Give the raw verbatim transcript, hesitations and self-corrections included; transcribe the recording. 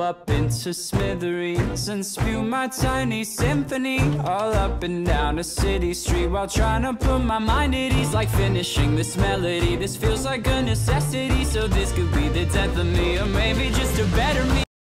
up into smithereens and spew my tiny symphony all up and down a city street, while trying to put my mind at ease, like finishing this melody. This feels like a necessity, so this could be the death of me, or maybe just a better me.